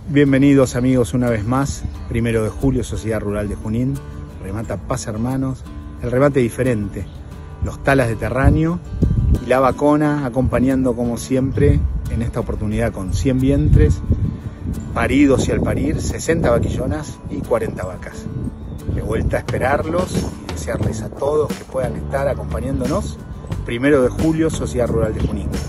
Bienvenidos amigos una vez más, 1 de julio, Sociedad Rural de Junín, remata Paz Hermanos, el remate diferente, los talas de terráneo y la vacona acompañando como siempre en esta oportunidad con 100 vientres, paridos y al parir 60 vaquillonas y 40 vacas. De vuelta a esperarlos y desearles a todos que puedan estar acompañándonos, 1 de julio, Sociedad Rural de Junín.